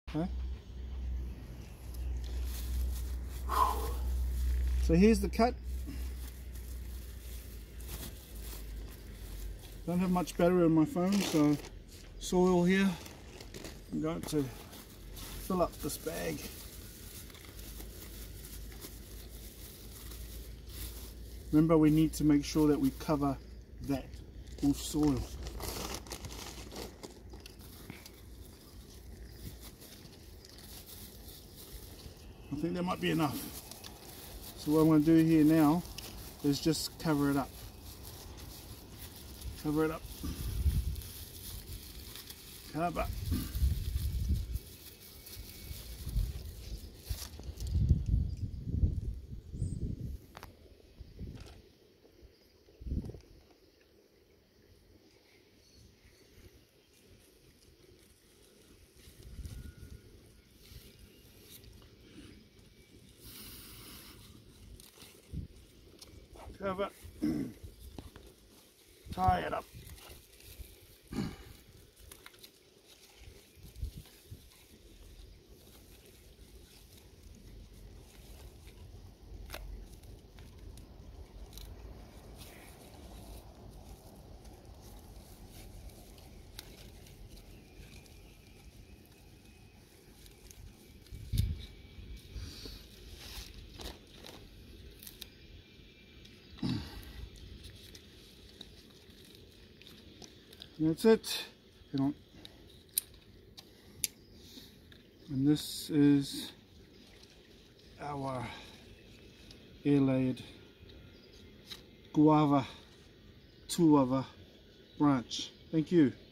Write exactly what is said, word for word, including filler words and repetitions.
Okay. So here's the cut. Don't have much battery on my phone, so soil here. I'm going to fill up this bag. Remember, we need to make sure that we cover that with soil. I think that might be enough. So what I'm going to do here now is just cover it up. Cover it up. Cover. Cover. Tie it up. And that's it. Hang on. And this is our air-layered Guava Tuava branch. Thank you.